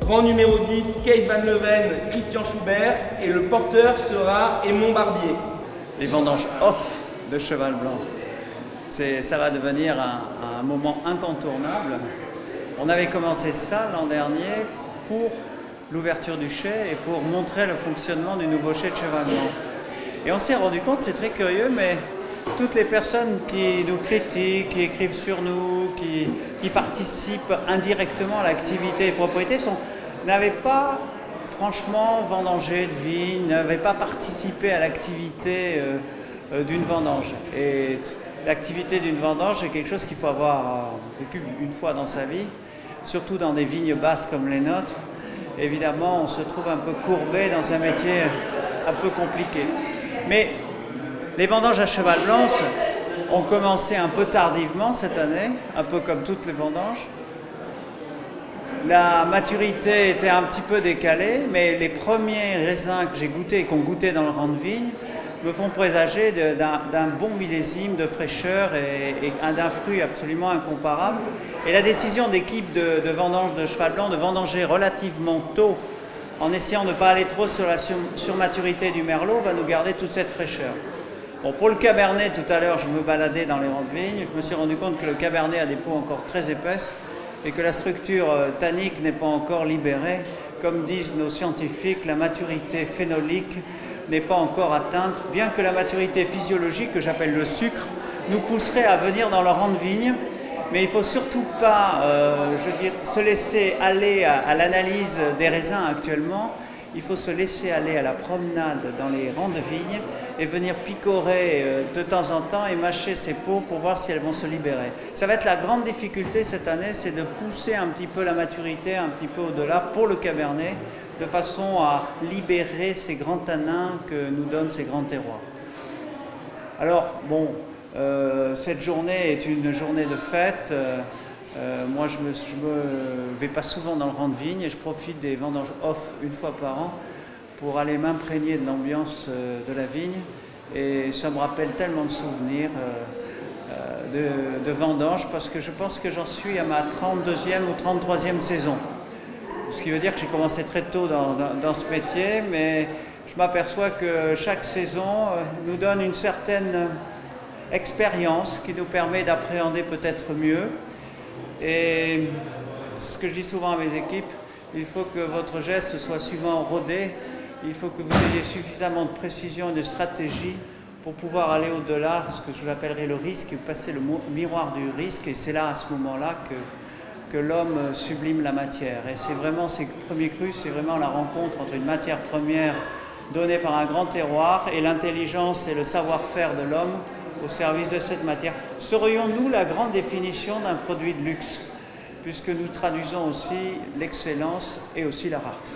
Grand numéro 10, Kees Van Leuven, Christian Schubert. Et le porteur sera Aymon Barbier. Les vendanges off de Cheval Blanc. Ça va devenir un moment incontournable. On avait commencé ça l'an dernier pour l'ouverture du chai et pour montrer le fonctionnement du nouveau chai de Cheval Blanc. Et on s'est rendu compte, c'est très curieux, mais toutes les personnes qui nous critiquent, qui écrivent sur nous, qui participent indirectement à l'activité et propriété n'avaient pas franchement vendangé de vigne, n'avaient pas participé à l'activité d'une vendange. Et l'activité d'une vendange est quelque chose qu'il faut avoir vécu une fois dans sa vie, surtout dans des vignes basses comme les nôtres. Évidemment, on se trouve un peu courbé dans un métier un peu compliqué. Mais les vendanges à Cheval Blanc ont commencé un peu tardivement cette année, un peu comme toutes les vendanges. La maturité était un petit peu décalée, mais les premiers raisins que j'ai goûtés et qu'on goûtait dans le rang de vigne me font présager d'un bon millésime de fraîcheur et d'un fruit absolument incomparable. Et la décision d'équipe de vendange de Cheval Blanc de vendanger relativement tôt, en essayant de ne pas aller trop sur la surmaturité du merlot, va nous garder toute cette fraîcheur. Bon, pour le cabernet, tout à l'heure, je me baladais dans les rangs de vignes, je me suis rendu compte que le cabernet a des peaux encore très épaisses et que la structure tannique n'est pas encore libérée. Comme disent nos scientifiques, la maturité phénolique n'est pas encore atteinte, bien que la maturité physiologique, que j'appelle le sucre, nous pousserait à venir dans le rang de vigne. Mais il ne faut surtout pas se laisser aller à l'analyse des raisins actuellement. Il faut se laisser aller à la promenade dans les rangs de vignes et venir picorer de temps en temps et mâcher ces peaux pour voir si elles vont se libérer. Ça va être la grande difficulté cette année, c'est de pousser un petit peu la maturité un petit peu au-delà pour le cabernet, de façon à libérer ces grands tanins que nous donnent ces grands terroirs. Alors, bon, cette journée est une journée de fête. Moi, je me vais pas souvent dans le rang de vigne et je profite des vendanges off une fois par an pour aller m'imprégner de l'ambiance de la vigne. Et ça me rappelle tellement de souvenirs de vendanges parce que je pense que j'en suis à ma 32e ou 33e saison. Ce qui veut dire que j'ai commencé très tôt dans ce métier, mais je m'aperçois que chaque saison nous donne une certaine expérience qui nous permet d'appréhender peut-être mieux. Et c'est ce que je dis souvent à mes équipes, il faut que votre geste soit souvent rodé, il faut que vous ayez suffisamment de précision et de stratégie pour pouvoir aller au-delà, ce que j'appellerais le risque, et passer le miroir du risque, et c'est là, à ce moment-là, que l'homme sublime la matière. Et c'est vraiment, ces premiers crus, c'est vraiment la rencontre entre une matière première donnée par un grand terroir et l'intelligence et le savoir-faire de l'homme au service de cette matière. Serions-nous la grande définition d'un produit de luxe, puisque nous traduisons aussi l'excellence et aussi la rareté.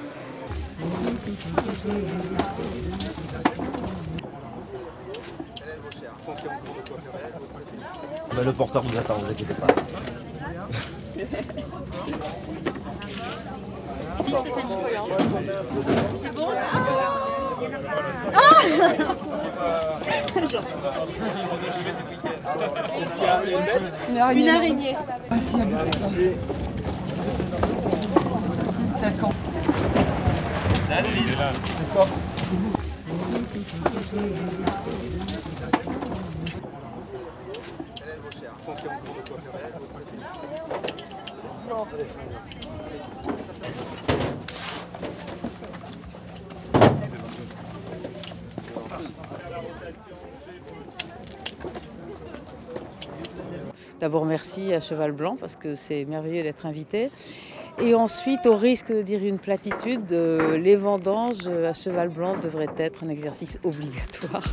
Ben, le porteur vous attend, ne vous inquiétez pas. C'est bon? Est-ce qu'il y a une bête? Une araignée. D'accord. D'accord. D'abord merci à Cheval Blanc parce que c'est merveilleux d'être invité. Et ensuite, au risque de dire une platitude, les vendanges à Cheval Blanc devraient être un exercice obligatoire.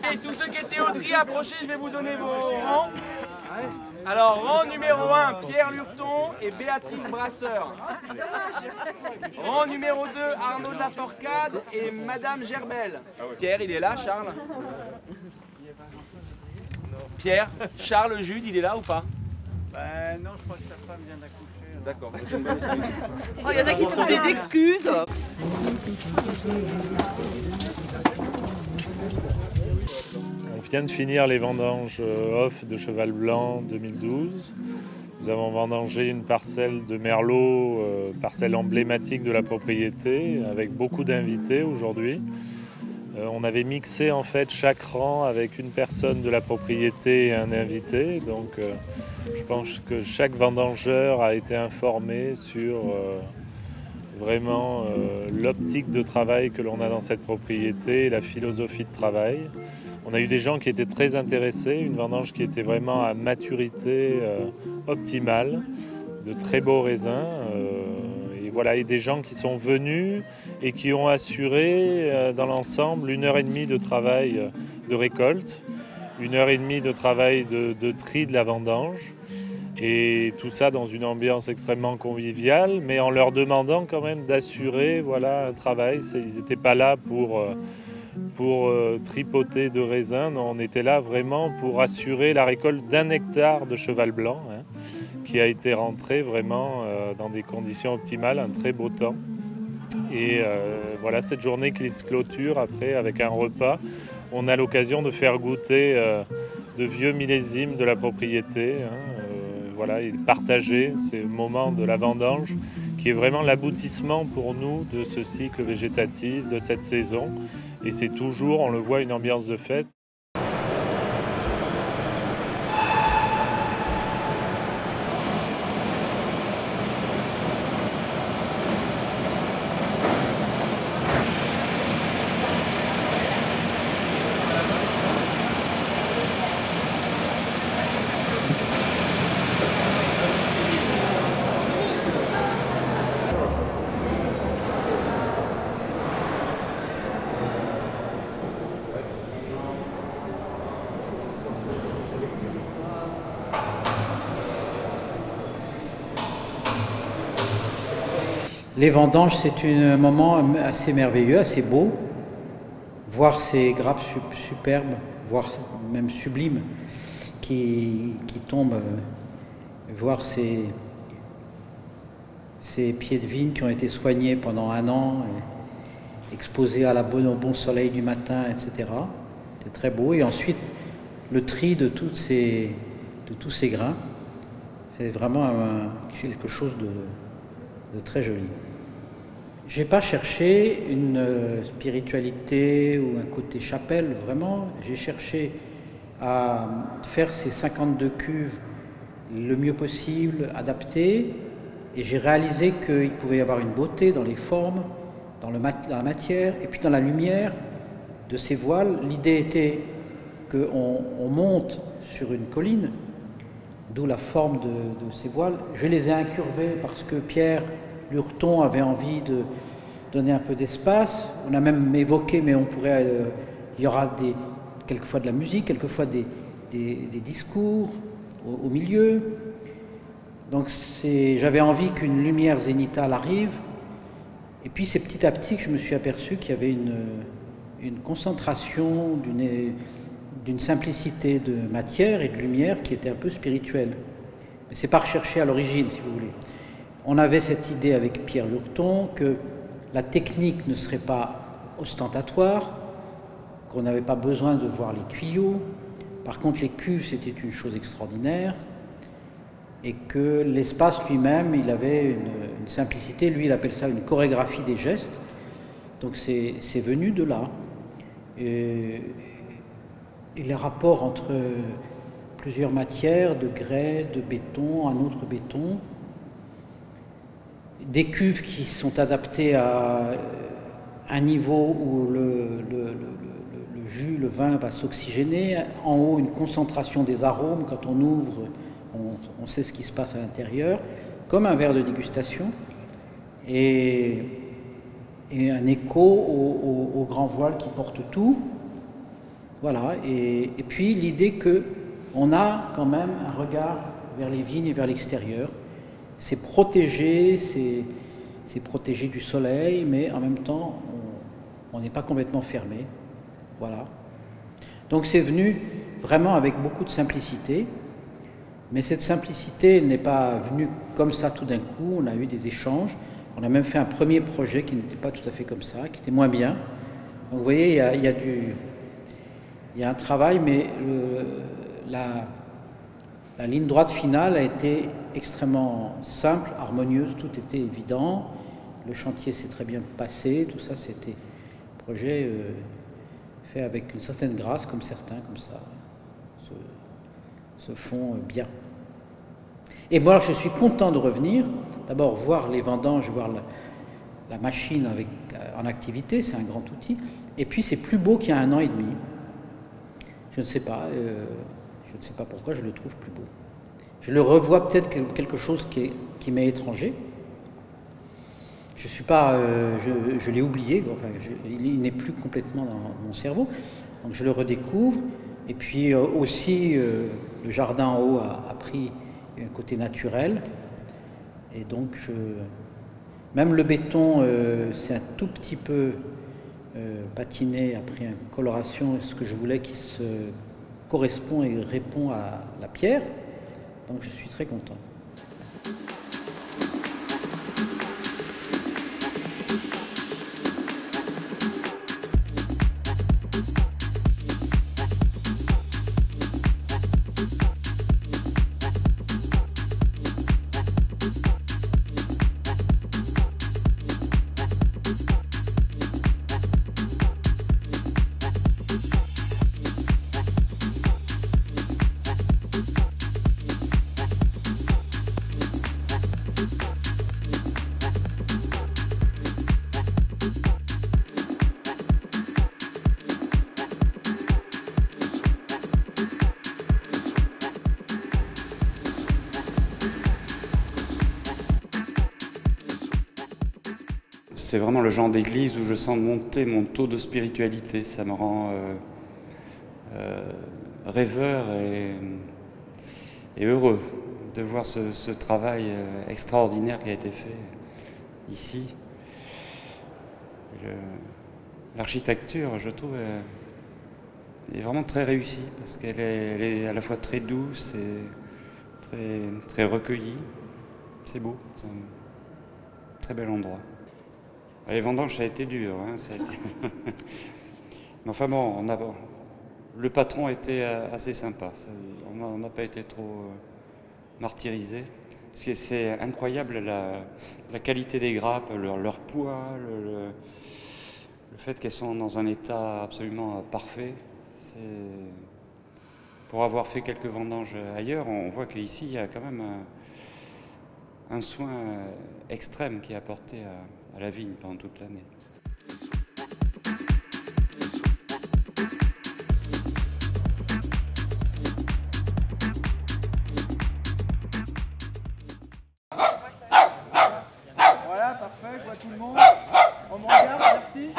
Ok, tous ceux qui étaient au tri, approchez, je vais vous donner vos rangs. Alors, rang numéro 1, Pierre Lurton et Béatrice Brasseur. Rang numéro 2, Arnaud de la Forcade et Madame Gerbel. Pierre, il est là, Charles? Pierre, Charles Jude, il est là ou pas? Ben non, je crois que sa femme vient d'accoucher. D'accord. Oh, il y en a qui trouvent des excuses. On vient de finir les vendanges off de Cheval Blanc 2012. Nous avons vendangé une parcelle de merlot, parcelle emblématique de la propriété, avec beaucoup d'invités aujourd'hui. On avait mixé en fait chaque rang avec une personne de la propriété et un invité. Donc je pense que chaque vendangeur a été informé sur vraiment l'optique de travail que l'on a dans cette propriété et la philosophie de travail. On a eu des gens qui étaient très intéressés, une vendange qui était vraiment à maturité optimale, de très beaux raisins. Et voilà, et des gens qui sont venus et qui ont assuré dans l'ensemble 1h30 de travail de récolte, 1h30 de travail de tri de la vendange. Et tout ça dans une ambiance extrêmement conviviale, mais en leur demandant quand même d'assurer voilà, un travail. Ils n'étaient pas là pour tripoter de raisins, non, on était là vraiment pour assurer la récolte d'1 hectare de cheval blanc, hein, qui a été rentré vraiment dans des conditions optimales, un très beau temps. Et voilà, cette journée qui se clôture après avec un repas, on a l'occasion de faire goûter de vieux millésimes de la propriété, hein, voilà, et partager ces moments de la vendange qui est vraiment l'aboutissement pour nous de ce cycle végétatif, de cette saison. Et c'est toujours, on le voit, une ambiance de fête. Les vendanges, c'est un moment assez merveilleux, assez beau. Voir ces grappes superbes, voire même sublimes, qui tombent, voir ces pieds de vigne qui ont été soignés pendant 1 an, exposés au bon soleil du matin, etc. C'est très beau. Et ensuite, le tri de tous ces grains, c'est vraiment quelque chose de très joli. Je n'ai pas cherché une spiritualité ou un côté chapelle, vraiment. J'ai cherché à faire ces 52 cuves le mieux possible, adaptées, et j'ai réalisé qu'il pouvait y avoir une beauté dans les formes, dans la matière, et puis dans la lumière de ces voiles. L'idée était qu'on monte sur une colline, d'où la forme de ces voiles. Je les ai incurvés parce que Pierre Lurton avait envie de donner un peu d'espace. On a même évoqué, mais on pourrait, il y aura quelquefois de la musique, quelquefois des discours au milieu. Donc j'avais envie qu'une lumière zénithale arrive. Et puis c'est petit à petit que je me suis aperçu qu'il y avait une concentration, d'une simplicité de matière et de lumière qui était un peu spirituelle. Mais c'est pas recherché à l'origine, si vous voulez. On avait cette idée avec Pierre Lurton que la technique ne serait pas ostentatoire, qu'on n'avait pas besoin de voir les tuyaux. Par contre, les cuves, c'était une chose extraordinaire. Et que l'espace lui-même, il avait une simplicité. Lui, il appelle ça une chorégraphie des gestes. Donc c'est venu de là. Et les rapports entre plusieurs matières, de grès, de béton, un autre béton, des cuves qui sont adaptées à un niveau où le jus, le vin va s'oxygéner. En haut, une concentration des arômes. Quand on ouvre, on sait ce qui se passe à l'intérieur, comme un verre de dégustation. Et un écho au grand voile qui porte tout. Voilà, et puis l'idée qu'on a quand même un regard vers les vignes et vers l'extérieur. C'est protégé, c'est protégé du soleil, mais en même temps, on n'est pas complètement fermé. Voilà. Donc c'est venu vraiment avec beaucoup de simplicité, mais cette simplicité n'est pas venue comme ça tout d'un coup. On a eu des échanges, on a même fait un premier projet qui n'était pas tout à fait comme ça, qui était moins bien. Donc vous voyez, il y a un travail, mais la ligne droite finale a été extrêmement simple, harmonieuse, tout était évident. Le chantier s'est très bien passé, tout ça, c'était un projet fait avec une certaine grâce, comme certains, comme ça, se font bien. Et moi, je suis content de revenir, d'abord voir les vendanges, voir la machine en activité, c'est un grand outil, et puis c'est plus beau qu'il y a 1 an et demi. Je ne sais pas pourquoi je le trouve plus beau. Je le revois peut-être quelque chose qui m'est étranger. Je suis pas, je l'ai oublié, enfin, il n'est plus complètement dans mon cerveau, donc je le redécouvre. Et puis aussi, le jardin en haut a pris un côté naturel, et donc même le béton, c'est un tout petit peu patiné, a pris une coloration, ce que je voulais qui se correspond et répond à la pierre, donc je suis très content. C'est vraiment le genre d'église où je sens monter mon taux de spiritualité. Ça me rend rêveur et heureux de voir ce travail extraordinaire qui a été fait ici. L'architecture, je trouve, est vraiment très réussie parce qu'elle est à la fois très douce et très recueillie. C'est beau, c'est un très bel endroit. Les vendanges, ça a été dur. Hein, mais enfin bon, le patron était assez sympa. On n'a pas été trop martyrisés. C'est incroyable la qualité des grappes, leur poids, le fait qu'elles sont dans un état absolument parfait. Pour avoir fait quelques vendanges ailleurs, on voit qu'ici, il y a quand même un soin extrême qui est apporté à la vigne pendant toute l'année. Voilà, parfait, je vois tout le monde. On me regarde, merci.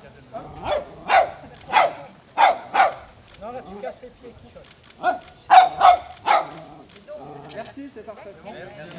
Non, là, tu casses les pieds. Merci, c'est parfait. Merci.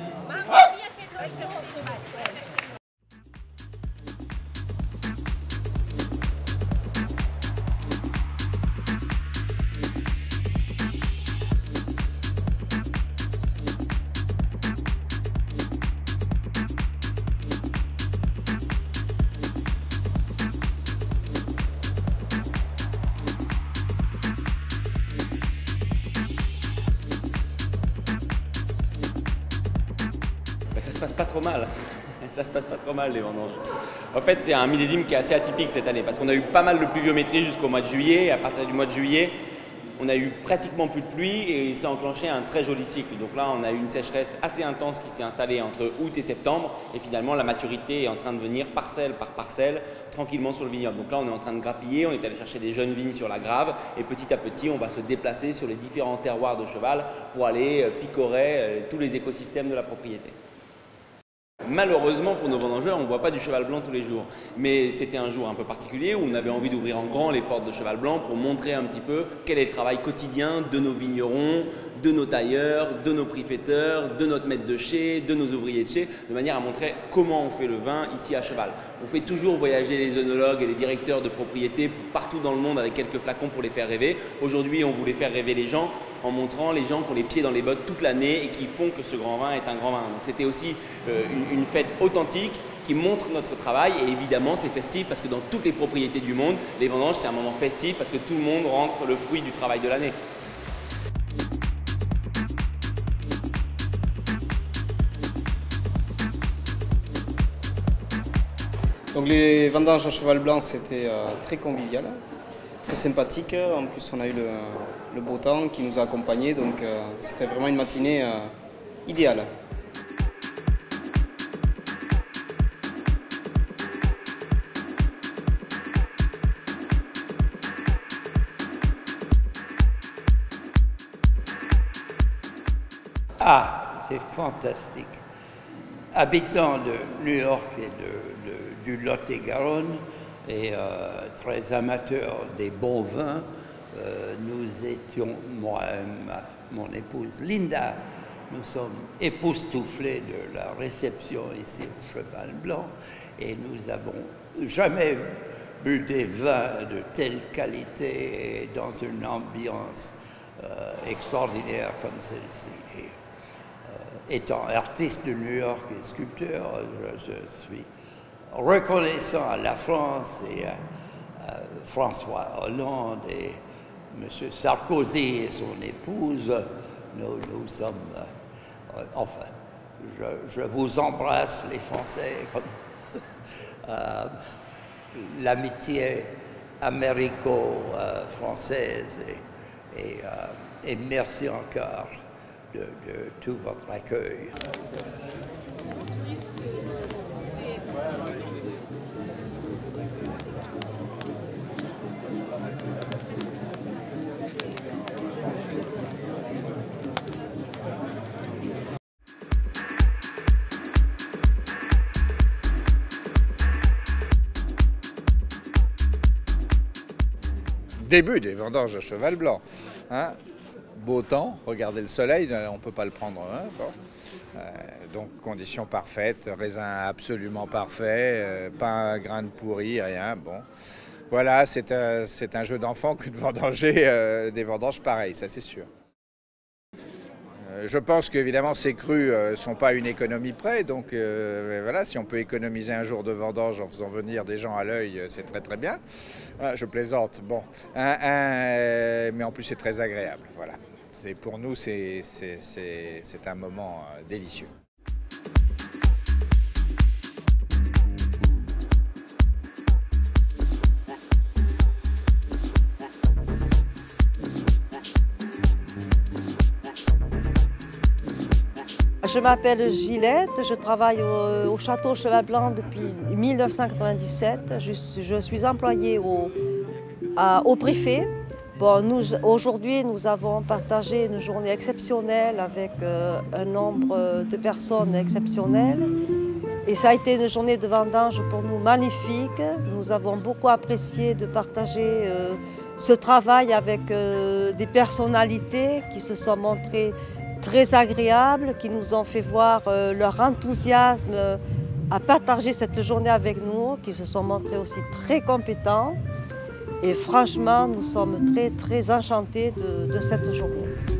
Ça se passe pas trop mal. Ça se passe pas trop mal les vendanges. En fait, c'est un millésime qui est assez atypique cette année parce qu'on a eu pas mal de pluviométrie jusqu'au mois de juillet. Et à partir du mois de juillet, on a eu pratiquement plus de pluie et il s'est enclenché un très joli cycle. Donc là, on a eu une sécheresse assez intense qui s'est installée entre août et septembre. Et finalement, la maturité est en train de venir parcelle par parcelle, tranquillement sur le vignoble. Donc là, on est en train de grappiller. On est allé chercher des jeunes vignes sur la Grave. Et petit à petit, on va se déplacer sur les différents terroirs de Cheval pour aller picorer tous les écosystèmes de la propriété. malheureusement pour nos vendangeurs, on ne voit pas du cheval blanc tous les jours. Mais c'était un jour un peu particulier où on avait envie d'ouvrir en grand les portes de cheval blanc pour montrer un petit peu quel est le travail quotidien de nos vignerons, de nos tailleurs, de nos prix-faiteurs, de notre maître de chai, de nos ouvriers de chai, de manière à montrer comment on fait le vin ici à Cheval. On fait toujours voyager les œnologues et les directeurs de propriétés partout dans le monde avec quelques flacons pour les faire rêver. Aujourd'hui, on voulait faire rêver les gens en montrant les gens qui ont les pieds dans les bottes toute l'année et qui font que ce grand vin est un grand vin. Donc c'était aussi une fête authentique qui montre notre travail et évidemment c'est festif parce que dans toutes les propriétés du monde, les vendanges c'est un moment festif parce que tout le monde rentre le fruit du travail de l'année. Donc les vendanges à cheval blanc, c'était très convivial, très sympathique. En plus, on a eu le beau temps qui nous a accompagnés, donc c'était vraiment une matinée idéale. Ah, c'est fantastique. Habitant de New York et du Lot-et-Garonne et très amateur des bons vins, nous étions, moi et mon épouse Linda, nous sommes époustouflés de la réception ici au Cheval Blanc et nous n'avons jamais bu des vins de telle qualité et dans une ambiance extraordinaire comme celle-ci. Étant artiste de New York et sculpteur, je suis reconnaissant à la France et à François Hollande et M. Sarkozy et son épouse. Nous sommes, enfin, je vous embrasse les Français, comme l'amitié américo-française et merci encore de tout votre accueil. Début des vendanges à cheval blanc. Hein? Beau temps, regardez le soleil, on ne peut pas le prendre. Hein? Bon. Donc conditions parfaites, raisin absolument parfait, pas un grain de pourri, rien. Bon. Voilà, c'est un jeu d'enfant que de vendanger des vendanges pareilles, ça c'est sûr. Je pense qu'évidemment ces crus ne sont pas une économie près, donc voilà, si on peut économiser un jour de vendange en faisant venir des gens à l'œil, c'est très très bien. Je plaisante, bon, mais en plus c'est très agréable, voilà. Pour nous c'est un moment délicieux. Je m'appelle Gillette, je travaille au Château Cheval Blanc depuis 1997. Je suis employée au préfet. Bon, aujourd'hui, nous avons partagé une journée exceptionnelle avec un nombre de personnes exceptionnelles. Et ça a été une journée de vendange pour nous magnifique. Nous avons beaucoup apprécié de partager ce travail avec des personnalités qui se sont montrées très agréables, qui nous ont fait voir leur enthousiasme à partager cette journée avec nous, qui se sont montrés aussi très compétents. Et franchement, nous sommes très enchantés de cette journée.